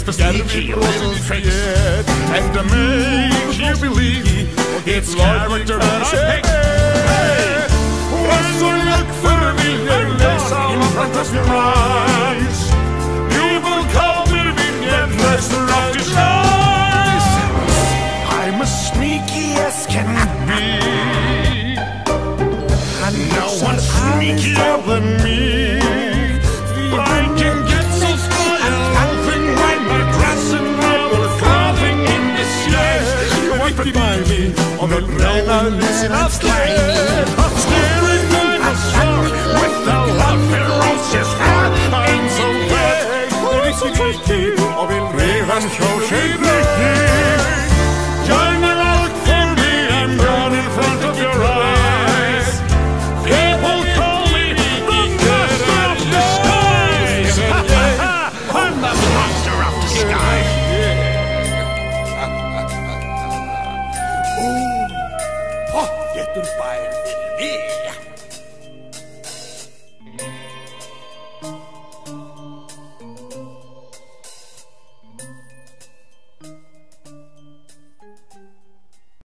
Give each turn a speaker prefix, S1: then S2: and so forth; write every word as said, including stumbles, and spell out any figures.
S1: the sneaky little tricks, and to make you believe it's character and I pick. Så look för viljelös in front of your eyes. You will come in and rest of disguise. I'm as sneaky as can be, and no one's sneakier than me. I can get so spoiled, laughing when we're crossing over, carving in the sky. What could buy me on the rain I listen and slide? Staring at the sun with the love and roses heart. I'm so bad, that it's so tricky. I will live and show shade breaking. Join the look for me and run in front of your eyes. People call me the master of disguise. I'm the master of disguise. Oh, oh, get the fire in me.